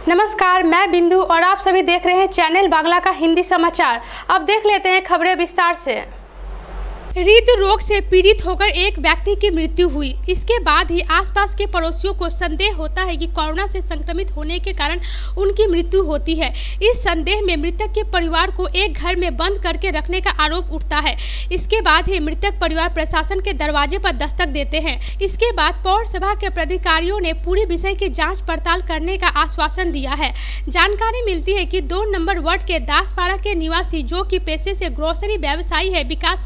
नमस्कार, मैं बिंदु और आप सभी देख रहे हैं चैनल बांग्ला का हिंदी समाचार। अब देख लेते हैं खबरें विस्तार से। हृदरोग से पीड़ित होकर एक व्यक्ति की मृत्यु हुई। इसके बाद ही आसपास के पड़ोसियों को संदेह होता है कि कोरोना से संक्रमित होने के कारण उनकी मृत्यु होती है। इस संदेह में मृतक के परिवार को एक घर में बंद करके रखने का आरोप उठता है। इसके बाद ही मृतक परिवार प्रशासन के दरवाजे पर दस्तक देते हैं। इसके बाद पौरसभा के पदाधिकारियों ने पूरी विषय की जाँच पड़ताल करने का आश्वासन दिया है। जानकारी मिलती है कि 2 नंबर वार्ड के दासपाड़ा के निवासी, जो कि पेशे से ग्रोसरी व्यवसायी है,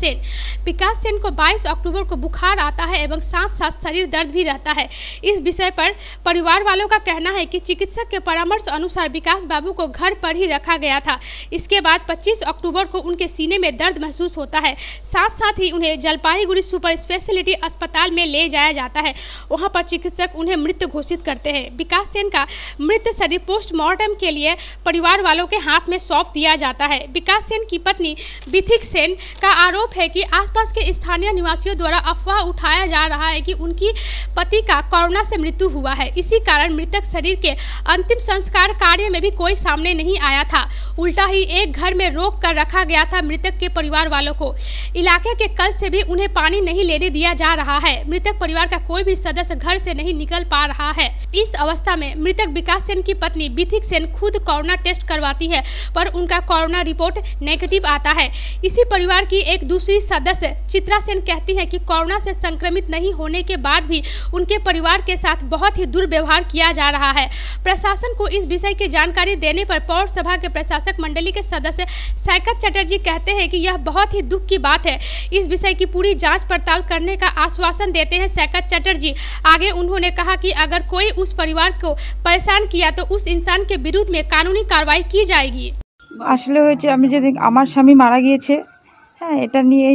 विकास सेन को 22 अक्टूबर को बुखार आता है एवं साथ साथ शरीर दर्द भी रहता है। इस विषय पर परिवार वालों का कहना है कि चिकित्सक के परामर्श अनुसार विकास बाबू को घर पर ही रखा गया था। इसके बाद 25 अक्टूबर को उनके सीने में दर्द महसूस होता है। साथ साथ ही उन्हें जलपाईगुड़ी सुपर स्पेशलिटी अस्पताल में ले जाया जाता है। वहां पर चिकित्सक उन्हें मृत घोषित करते हैं। विकास सेन का मृत शरीर पोस्टमार्टम के लिए परिवार वालों के हाथ में सौंप दिया जाता है। विकास सेन की पत्नी बिथिक सेन का आरोप है कि आसपास के स्थानीय निवासियों द्वारा अफवाह उठाया जा रहा है कि उनकी पति का कोरोना से मृत्यु हुआ है। इसी कारण मृतक शरीर के अंतिम संस्कार कार्य में भी कोई सामने नहीं आया था। उल्टा ही एक घर में रोक कर रखा गया था। मृतक के परिवार वालों को इलाके के कल से भी उन्हें पानी नहीं लेने दिया जा रहा है। मृतक परिवार का कोई भी सदस्य घर से नहीं निकल पा रहा है। इस अवस्था में मृतक विकास सेन की पत्नी बिथिक सेन खुद कोरोना टेस्ट करवाती है, पर उनका कोरोना रिपोर्ट नेगेटिव आता है। इसी परिवार की एक दूसरी सदस्य चित्रा सेन कहती है कि कोरोना से संक्रमित नहीं होने के बाद भी उनके परिवार के साथ बहुत ही दुर्व्यवहार किया जा रहा है। प्रशासन को इस विषय की जानकारी देने पर पौरसभा के प्रशासक मंडली के सदस्य सैकत चटर्जी कहते हैं कि यह बहुत ही दुख की बात है। इस विषय की पूरी जांच पड़ताल करने का आश्वासन देते हैं सैकत चटर्जी। आगे उन्होंने कहा कि अगर कोई उस परिवार को परेशान किया तो उस इंसान के विरुद्ध में कानूनी कार्रवाई की जाएगी। আসলে হয়েছে আমি যেদিন আমার স্বামী মারা গিয়েছে, হ্যাঁ, এটা নিয়ে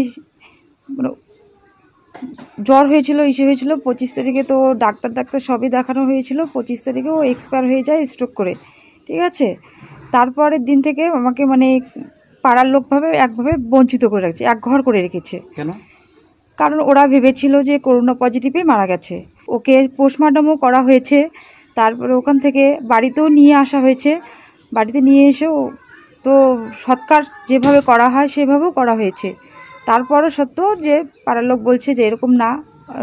জ্বর হয়েছিল, ইস্যু হয়েছিল। 25 তারিখে তো ডাক্তার সবই দেখানো হয়েছিল। 25 তারিখে ও এক্সপায়ার হয়ে যায় স্ট্রোক করে, ঠিক আছে। তারপরের দিন থেকে আমাকে পাড়ার লোকভাবে একভাবে বঞ্চিত করে রাখছে, এক ঘর করে রেখেছে। কেন? কারণ ওরা ভেবেছিল যে করোনা পজিটিভে মারা গেছে। ওকে পোস্টমর্টমও করা হয়েছে। তারপরে ওখান থেকে বাড়িতেও নিয়ে আসা হয়েছে। বাড়িতে নিয়ে এসেও তো সৎকার যেভাবে করা হয় সেভাবেও করা হয়েছে। তারপরও সত্ত্বেও যে পাড়ার লোক বলছে যে এরকম না,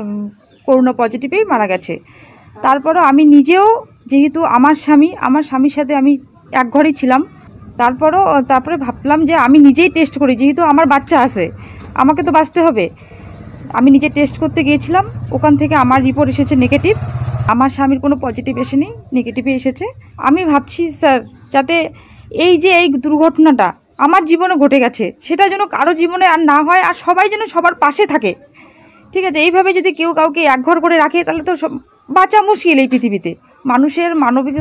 করোনা পজিটিভেই মারা গেছে। তারপরও আমি নিজেও, যেহেতু আমার স্বামীর সাথে আমি এক ঘরেই ছিলাম, তারপরে ভাবলাম যে আমি নিজেই টেস্ট করি, যেহেতু আমার বাচ্চা আছে, আমাকে তো বাঁচতে হবে। আমি নিজে টেস্ট করতে গিয়েছিলাম, ওখান থেকে আমার রিপোর্ট এসেছে নেগেটিভ। আমার স্বামীর কোনো পজিটিভ এসেনি, নেগেটিভে এসেছে। আমি ভাবছি স্যার, যাতে এই দুর্ঘটনাটা আমার জীবনে ঘটে গেছে সেটা যেন কারো জীবনে আর না হয়, আর সবাই যেন সবার পাশে থাকে, ঠিক আছে। এইভাবে যদি কেউ কাউকে এক ঘর করে রাখে তাহলে তো বাঁচা মুশকিল এই পৃথিবীতে। মানুষের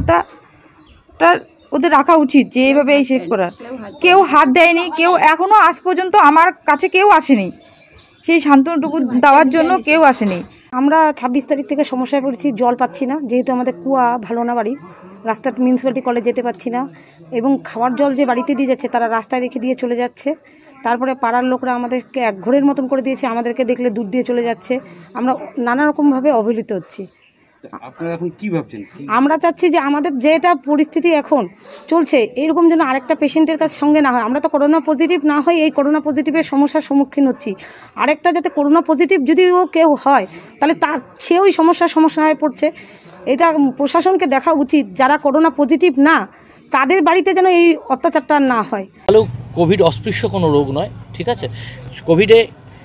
মানবিকতাটা ওদের রাখা উচিত, যে এইভাবে এই শেখ করার। কেউ হাত দেয়নি, কেউ এখনও আজ পর্যন্ত আমার কাছে কেউ আসেনি, সেই সান্ত্বনাটুকু দেওয়ার জন্য কেউ আসেনি। আমরা 26 তারিখ থেকে সমস্যায় পড়েছি, জল পাচ্ছি না, যেহেতু আমাদের কুয়া ভালো না বাড়ি, রাস্তা মিউনিসিপ্যালিটি কলেজ যেতে পারছি না, এবং খাওয়ার জল যে বাড়িতে দিয়ে যাচ্ছে তারা রাস্তায় রেখে দিয়ে চলে যাচ্ছে। তারপরে পাড়ার লোকরা আমাদেরকে এক ঘরের মতন করে দিয়েছে, আমাদেরকে দেখলে দূর দিয়ে চলে যাচ্ছে। আমরা নানা রকমভাবে অবহেলিত হচ্ছি। আপনারা এখন কি ভাবছেন? আমরা চাচ্ছি যে আমাদের যেটা পরিস্থিতি এখন চলছে, এরকম যেন আরেকটা পেশেন্টের কাছে সঙ্গে না হয়। আমরা তো করোনা পজিটিভ না হয়ে এই করোনা পজিটিভের সমস্যার সম্মুখীন হচ্ছি। আরেকটা যাতে করোনা পজিটিভ যদিও কেউ হয় তাহলে সেও ওই সমস্যা হয়ে পড়ছে। এটা প্রশাসনকে দেখা উচিত, যারা করোনা পজিটিভ না তাদের বাড়িতে যেন এই অত্যাচারটা না হয়। কোভিড অস্পৃশ্য কোনো রোগ নয়, ঠিক আছে। কোভিডে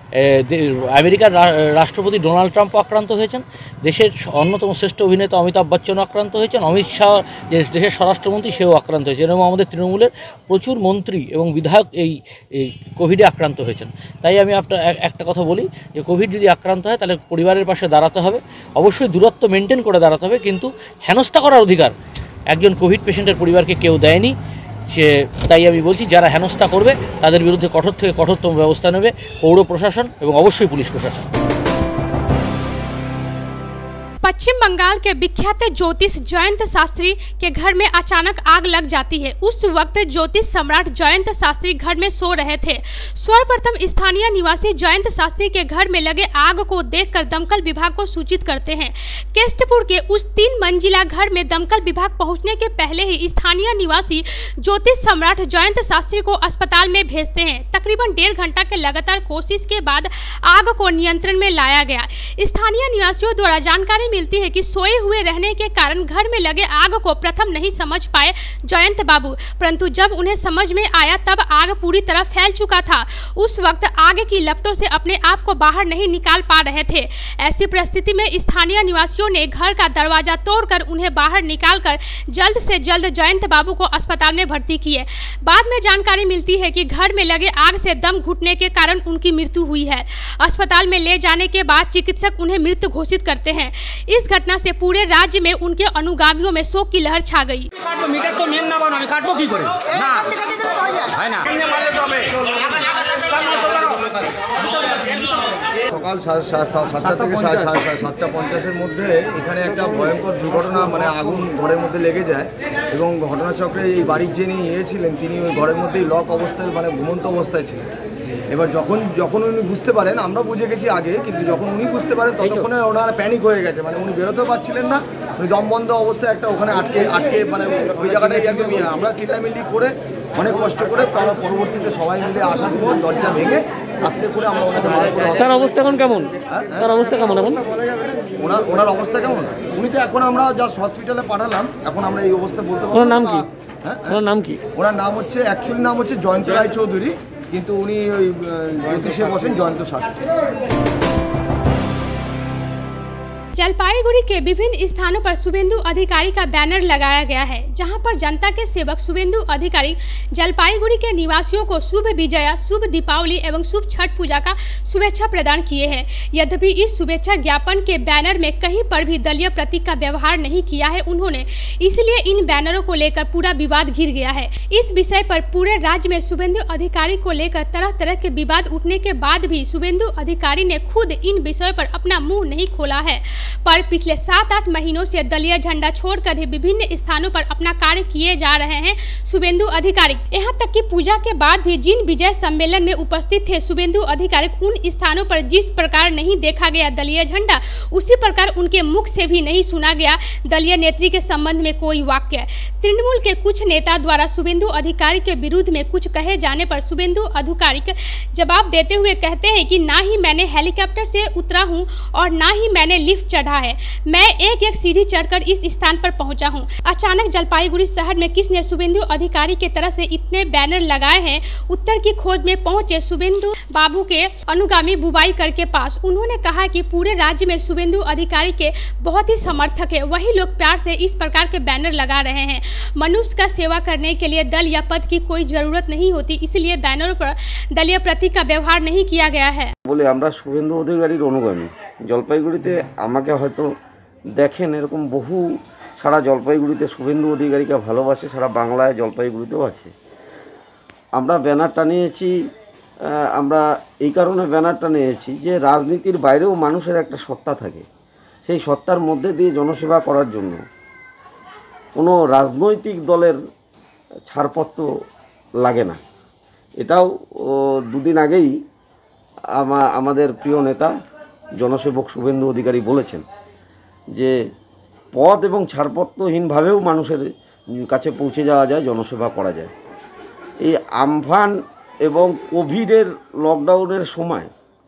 আমেরিকার রাষ্ট্রপতি ডোনাল্ড ট্রাম্পও আক্রান্ত হয়েছেন, দেশের অন্যতম শ্রেষ্ঠ অভিনেতা অমিতাভ বচ্চনও আক্রান্ত হয়েছেন, অমিত শাহ দেশের স্বরাষ্ট্রমন্ত্রী সেও আক্রান্ত হয়েছেন, এবং আমাদের তৃণমূলের প্রচুর মন্ত্রী এবং বিধায়ক এই কোভিডে আক্রান্ত হয়েছেন। তাই আমি একটা কথা বলি যে কোভিড যদি আক্রান্ত হয় তাহলে পরিবারের পাশে দাঁড়াতে হবে, অবশ্যই দূরত্ব মেনটেন করে দাঁড়াতে হবে, কিন্তু হেনস্থা করার অধিকার একজন কোভিড পেশেন্টের পরিবারকে কেউ দেয়নি। তাই আমি বলছি, যারা হেনস্থা করবে তাদের বিরুদ্ধে কঠোর থেকে কঠোরতম ব্যবস্থা নেবে পৌর প্রশাসন এবং অবশ্যই পুলিশ প্রশাসন। पश्चिम बंगाल के विख्यात ज्योतिष जयंत शास्त्री के घर में अचानक आग लग जाती है। उस वक्त ज्योतिष सम्राट जयंत शास्त्री घर में सो रहे थे। सर्वप्रथम स्थानीय निवासी जयंत शास्त्री के घर में लगे आग को देखकर दमकल विभाग को सूचित करते हैं। केष्टपुर के उस 3 मंजिला घर में दमकल विभाग पहुंचने के पहले ही स्थानीय निवासी ज्योतिष सम्राट जयंत शास्त्री को अस्पताल में भेजते हैं। तकरीबन 1.5 घंटा के लगातार कोशिश के बाद आग को नियंत्रण में लाया गया। स्थानीय निवासियों द्वारा जानकारी मिलती है कि सोए हुए रहने के कारण घर में लगे आग को प्रथम नहीं समझ पाए जयंत बाबू, परंतु जब उन्हें समझ में आया तब आग पूरी तरह फैल चुका था। उस वक्त आग की लपटों से अपने आप को बाहर नहीं निकाल पा रहे थे। ऐसी परिस्थिति में स्थानीय निवासियों ने घर का दरवाजा तोड़कर उन्हें बाहर निकालकर जल्द से जल्द जयंत बाबू को अस्पताल में भर्ती किए। बाद में जानकारी मिलती है कि घर में लगे आग से दम घुटने के कारण उनकी मृत्यु हुई है। अस्पताल में ले जाने के बाद चिकित्सक उन्हें मृत घोषित करते हैं। इस घटना से पूरे राज्य में उनके अनुगामियों में शोक की लहर छा गई। সকাল 7টা থেকে 7:50-এর মধ্যে এখানে একটা ভয়ঙ্কর দুর্ঘটনা মানে আগুন ঘরের মধ্যে লেগে যায় এবং ঘটনাচক্রে এই বাড়ির যিনি ছিলেন তিনি ওই ঘরের মধ্যেই লক অবস্থায় মানে ঘুমন্ত অবস্থায় ছিলেন। এবার যখন উনি বুঝতে পারেন, আমরা বুঝে গেছি আগে, কিন্তু যখন উনি বুঝতে পারেন ততক্ষণে ওনারা প্যানিক হয়ে গেছে, মানে উনি বেরোতেও পারছিলেন না। উনি দমবন্ধ অবস্থায় একটা ওখানে আটকে মানে ওই জায়গাটায় আমরা চিল্লামিল্লি করে অনেক কষ্ট করে আমরা পরবর্তীতে সবাই মিলে আসার পর দরজা ভেঙে আস্তে করে আমরা ওনাকে বার করে। তার অবস্থা এখন কেমন? তার অবস্থা কেমন এখন? ওনার অবস্থা কেমন? উনি তো এখন আমরা জাস্ট হসপিটালে পাঠালাম, এখন আমরা এই অবস্থা বলতে পারবো। ওনার নাম কি? ওনার নাম কি? ওনার নাম হচ্ছে অ্যাকচুয়ালি নাম হচ্ছে জয়ন্ত রায় চৌধুরী, কিন্তু উনি ওই জ্যোতিষে বসেন জয়ন্ত শাস্ত্রী। जलपाईगुड़ी के विभिन्न स्थानों पर शुभेंदु अधिकारी का बैनर लगाया गया है, जहां पर जनता के सेवक शुभेंदु अधिकारी जलपाईगुड़ी के निवासियों को शुभ विजया, शुभ दीपावली एवं शुभ छठ पूजा का शुभेच्छा प्रदान किए हैं। यद्यपि इस शुभेच्छा ज्ञापन के बैनर में कहीं पर भी दलीय प्रतीक का व्यवहार नहीं किया है उन्होंने, इसलिए इन बैनरों को लेकर पूरा विवाद घिर गया है। इस विषय पर पूरे राज्य में शुभेंदु अधिकारी को लेकर तरह तरह के विवाद उठने के बाद भी शुभेंदु अधिकारी ने खुद इन विषयों पर अपना मुंह नहीं खोला है, पर पिछले 7-8 महीनों से दलीय झंडा छोड़कर ही विभिन्न स्थानों पर अपना कार्य किए जा रहे हैं शुभेंदु अधिकारी। यहाँ तक कि पूजा के बाद भी जिन विजय सम्मेलन में उपस्थित थे शुभेंदु अधिकारी, उन स्थानों पर जिस प्रकार नहीं देखा गया दलीय झंडा, उसी प्रकार उनके मुख से भी नहीं सुना गया दलीय नेत्री के संबंध में कोई वाक्य। तृणमूल के कुछ नेता द्वारा शुभेंदु अधिकारी के विरुद्ध में कुछ कहे जाने पर शुभेंदु अधिकारी जवाब देते हुए कहते हैं कि ना ही मैंने हेलीकॉप्टर से उतरा हूँ और ना ही मैंने लिफ्ट चढ़ा है, मैं एक सीढ़ी चढ़कर इस स्थान पर पहुंचा हूं। अचानक जलपाईगुड़ी शहर में किसने शुभेंदु अधिकारी के तरफ से इतने बैनर लगाए हैं? उत्तर की खोज में पहुंचे शुभेंदु बाबू के अनुगामी बुबाई कर के पास। उन्होंने कहा कि पूरे राज्य में शुभेंदु अधिकारी के बहुत ही समर्थक है, वही लोग प्यार से इस प्रकार के बैनर लगा रहे हैं। मनुष्य का सेवा करने के लिए दल या पद की कोई जरूरत नहीं होती, इसलिए बैनरों पर दलीय प्रतीक का व्यवहार नहीं किया गया है। বলে আমরা শুভেন্দু অধিকারীর অনুগামী। জলপাইগুড়িতে আমাকে হয়তো দেখেন, এরকম বহু সারা জলপাইগুড়িতে শুভেন্দু অধিকারীকে ভালোবাসে, সারা বাংলায় জলপাইগুড়িতেও আছে। আমরা ব্যানার টানিয়েছি, আমরা এই কারণে ব্যানার টানিয়েছি যে রাজনীতির বাইরেও মানুষের একটা সত্তা থাকে, সেই সত্তার মধ্যে দিয়ে জনসেবা করার জন্য কোনো রাজনৈতিক দলের ছাড়পত্র লাগে না। এটাও 2 দিন আগেই আমাদের প্রিয় নেতা জনসেবক শুভেন্দু অধিকারী বলেছেন যে পদ এবং ছাড়পত্রহীনভাবেও মানুষের কাছে পৌঁছে যাওয়া যায়, জনসেবা করা যায়। এই আমফান এবং কোভিডের লকডাউনের সময়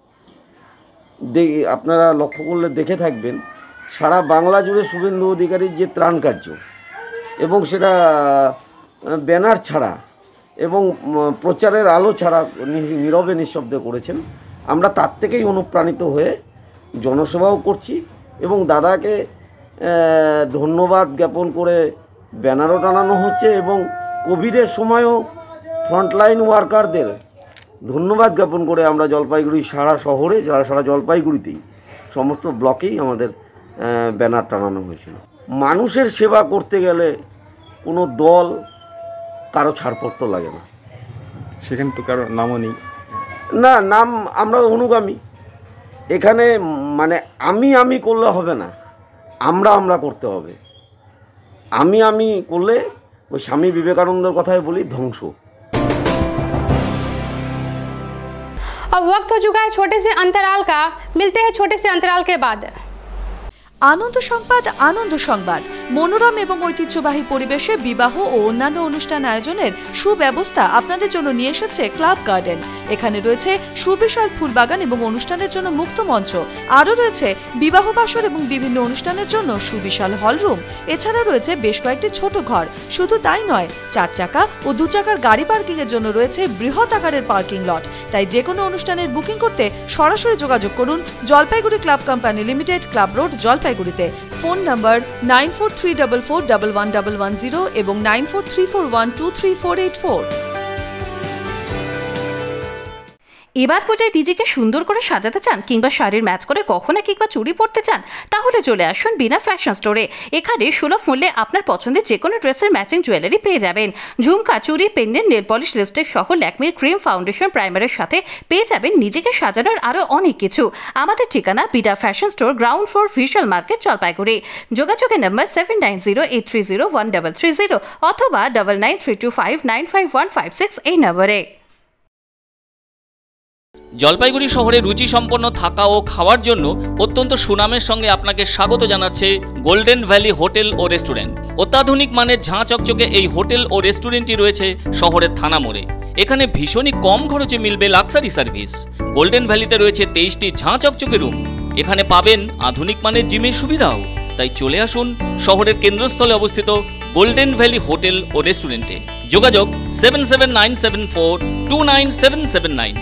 আপনারা লক্ষ্য করলে দেখে থাকবেন সারা বাংলা জুড়ে শুভেন্দু অধিকারীর যে ত্রাণ কার্য এবং সেটা ব্যানার ছাড়া এবং প্রচারের আলো ছাড়া নীরবে নিঃশব্দে করেছেন। আমরা তার থেকেই অনুপ্রাণিত হয়ে জনসেবাও করছি এবং দাদাকে ধন্যবাদ জ্ঞাপন করে ব্যানারও টানানো হচ্ছে এবং কোভিডের সময়ও ফ্রন্টলাইন ওয়ার্কারদের ধন্যবাদ জ্ঞাপন করে আমরা জলপাইগুড়ি সারা শহরে, সারা জলপাইগুড়িতেই সমস্ত ব্লকেই আমাদের ব্যানার টানানো হয়েছিল। মানুষের সেবা করতে গেলে কোনো দল কারো ছাড়পত্র লাগে না, সেখানে তো কারো নামও নেই। না, নাম আমরা অনুগামী। এখানে মানে আমি করলে হবে না, আমরা করতে হবে। আমি করলে ওই স্বামী বিবেকাनंदর কথাই বলি, ধ্বংস। अब वक्त हो चुका है छोटे से अंतराल का, मिलते हैं छोटे से अंतराल के बाद। আনন্দ সংবাদ মনোরম এবং ঐতিহ্যবাহী পরিবেশে বিবাহ ও অন্যান্য অনুষ্ঠান আয়োজনের সুব্যবস্থা আপনাদের জন্য নিয়ে এসেছে ক্লাব গার্ডেন। এখানে রয়েছে সুবিশাল ফুলবাগান এবং অনুষ্ঠানের জন্য মুক্ত মঞ্চ, আরও রয়েছে বিবাহ বাসর এবং বিভিন্ন অনুষ্ঠানের জন্য সুবিশাল হলরুম। এছাড়া রয়েছে বেশ কয়েকটি ছোট ঘর। শুধু তাই নয়, 4 চাকা ও 2 চাকার গাড়ি পার্কিং এর জন্য রয়েছে বৃহৎ আকারের পার্কিং লট। তাই যে কোনো অনুষ্ঠানের বুকিং করতে সরাসরি যোগাযোগ করুন Jalpaiguri club company limited, club road, জলপাইগুড়িতে। ফোন নাম্বার 9434411110 এবং 9434123484। এবার পূজায় নিজেকে সুন্দর করে সাজাতে চান কিংবা শাড়ির ম্যাচ করে গহনা কিংবা চুড়ি পরতে চান, তাহলে চলে আসুন বিনা ফ্যাশন স্টোরে। এখানে সুলভ মূল্যে আপনার পছন্দের যে কোনো ড্রেসের ম্যাচিং জুয়েলারি পেয়ে যাবেন। ঝুমকা, চুড়ি, পেন্ডেন্ট, নেল পলিশ, লিপস্টিক সহ ল্যাকমির ক্রিম, ফাউন্ডেশন, প্রাইমারের সাথে পেয়ে যাবেন নিজেকে সাজানোর আরও অনেক কিছু। আমাদের ঠিকানা Bina fashion store, ground floor, Vishal market, Jalpaiguri. যোগাযোগের নম্বর 7908301330 অথবা 9932595156 এই নম্বরে। জলপাইগুড়ি শহরে রুচিসম্পন্ন থাকা ও খাওয়ার জন্য অত্যন্ত সুনামের সঙ্গে আপনাকে স্বাগত জানাচ্ছে গোল্ডেন ভ্যালি হোটেল ও রেস্টুরেন্ট। অত্যাধুনিক মানের ঝাঁ চকচকে এই হোটেল ও রেস্টুরেন্টটি রয়েছে শহরের থানা মোড়ে। এখানে ভীষণই কম খরচে মিলবে লাক্সারি সার্ভিস। গোল্ডেন ভ্যালিতে রয়েছে 23টি ঝাঁ চকচকে রুম। এখানে পাবেন আধুনিক মানের জিমের সুবিধাও। তাই চলে আসুন শহরের কেন্দ্রস্থলে অবস্থিত গোল্ডেন ভ্যালি হোটেল ও রেস্টুরেন্টে। যোগাযোগ 7797429779।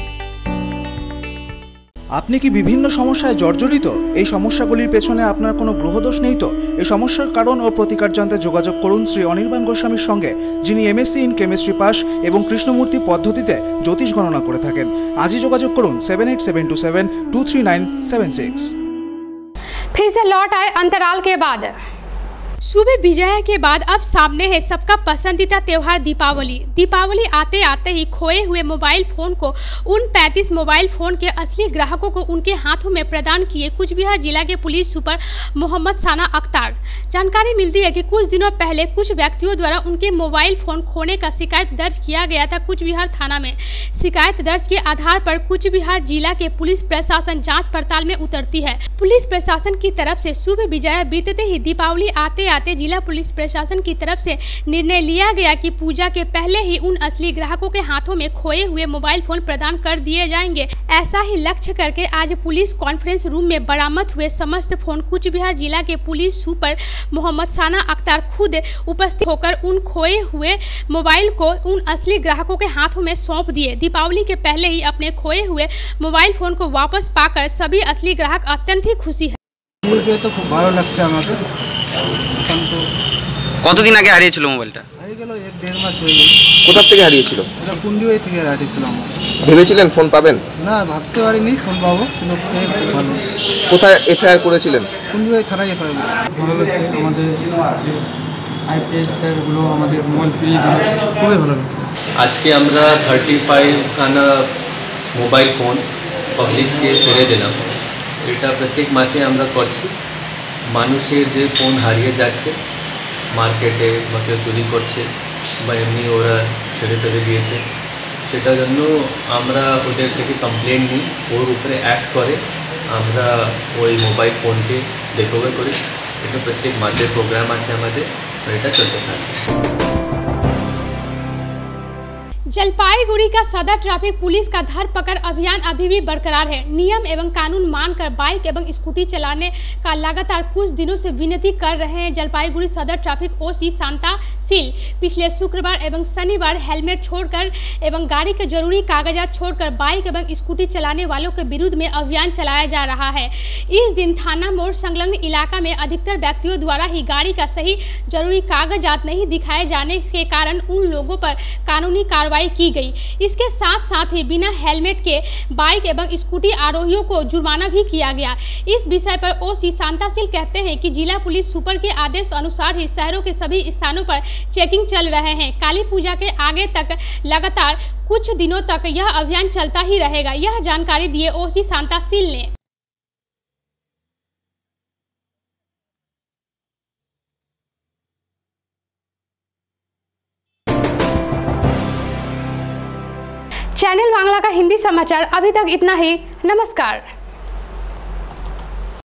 আপনি কি বিভিন্ন সমস্যায় জর্জরিত? এই সমস্যাগুলির পেছনে আপনার কোনো গ্রহদোষ নেই তো? এই সমস্যার কারণ ও প্রতিকার জানতে যোগাযোগ করুন শ্রী অনির্বাণ গোস্বামীর সঙ্গে, যিনি MSc ইন কেমিস্ট্রি পাস এবং কৃষ্ণমূর্তি পদ্ধতিতে জ্যোতিষ গণনা করে থাকেন। আজই যোগাযোগ করুন 7872723976। फिर से लौट आए अंतराल के बाद। सुबह विजया के बाद अब सामने है सबका पसंदीदा त्यौहार दीपावली। दीपावली आते आते ही खोए हुए मोबाइल फ़ोन को उन 35 मोबाइल फ़ोन के असली ग्राहकों को उनके हाथों में प्रदान किए कुछ बिहार जिला के पुलिस सुपर मोहम्मद साना अख्तर। जानकारी मिलती है कि कुछ दिनों पहले कुछ व्यक्तियों द्वारा उनके मोबाइल फ़ोन खोने का शिकायत दर्ज किया गया था कुछ बिहार थाना में। शिकायत दर्ज के आधार पर कुछ बिहार जिला के पुलिस प्रशासन जाँच पड़ताल में उतरती है। पुलिस प्रशासन की तरफ से शुभ विजया बीतते ही दीपावली आते जिला पुलिस प्रशासन की तरफ से निर्णय लिया गया कि पूजा के पहले ही उन असली ग्राहकों के हाथों में खोए हुए मोबाइल फोन प्रदान कर दिए जाएंगे। ऐसा ही लक्ष्य करके आज पुलिस कॉन्फ्रेंस रूम में बरामद हुए समस्त फोन कुछ बिहार जिला के पुलिस सुपर मोहम्मद साना अख्तर खुद उपस्थित होकर उन खोए हुए मोबाइल को उन असली ग्राहकों के हाथों में सौंप दिए। दीपावली के पहले ही अपने खोए हुए मोबाइल फोन को वापस पाकर सभी असली ग्राहक अत्यंत ही खुशी है। তো খুব ভালো লাগছে আমাকে। কতদিন আগে হারিয়েছিল মোবাইলটা? হারিয়ে গেল 1-1.5 মাস হয়ে গেল। কোথা থেকে হারিয়েছিল? এটা কুন্দিবাড়ি থেকে হারিয়েছিল আমার। ভেবেছিলেন ফোন পাবেন? না, ভাবতে পারিনি ফোন পাবো, কিন্তু পেয়ে খুব ভালো। কোথায় এফআইআর করেছিলেন? কুন্দিবাড়ি থানায় এফআইআর। ভালো লাগছে, আমাদের আইপিএস স্যারগুলো আমাদের মোবাইল ফ্রি দিল, খুবই ভালো লাগছে। আজকে আমরা 35 খানা মোবাইল ফোন পাবলিককে ফিরে দিলাম। এটা প্রত্যেক মাসে আমরা করছি। মানুষের যে ফোন হারিয়ে যাচ্ছে মার্কেটে বা কেউ চুরি করছে বা এমনি ওরা ছেড়ে ফেলে দিয়েছে, সেটার জন্য আমরা ওদের থেকে কমপ্লেন নিই, ওর উপরে অ্যাক্ট করে আমরা ওই মোবাইল ফোনকে রিকভার করি। এটা প্রত্যেক মাসের প্রোগ্রাম আছে আমাদের, আর এটা চলতে থাকে। जलपाईगुड़ी का सदर ट्रैफिक पुलिस का धरपकड़ अभियान अभी भी बरकरार है। नियम एवं कानून मानकर बाइक एवं स्कूटी चलाने का लगातार कुछ दिनों से विनती कर रहे हैं जलपाईगुड़ी सदर ट्रैफिक ओसी शांता सील। पिछले शुक्रवार एवं शनिवार हेलमेट छोड़कर एवं गाड़ी के जरूरी कागजात छोड़कर बाइक एवं स्कूटी चलाने वालों के विरुद्ध में अभियान चलाया जा रहा है। इस दिन थाना मोड़ संलग्न इलाका में अधिकतर व्यक्तियों द्वारा ही गाड़ी का सही जरूरी कागजात नहीं दिखाए जाने के कारण उन लोगों पर कानूनी कार्रवाई की गई। इसके साथ साथ ही बिना हेलमेट के बाइक एवं स्कूटी आरोहियों को जुर्माना भी किया गया। इस विषय पर ओसी शांताशील कहते हैं कि जिला पुलिस सुपर के आदेश अनुसार ही शहरों के सभी स्थानों पर चेकिंग चल रहे हैं। काली पूजा के आगे तक लगातार कुछ दिनों तक यह अभियान चलता ही रहेगा। यह जानकारी दिए ओसी शांताशील ने। चैनल बांग्ला का हिंदी समाचार अभी तक इतना ही। नमस्कार।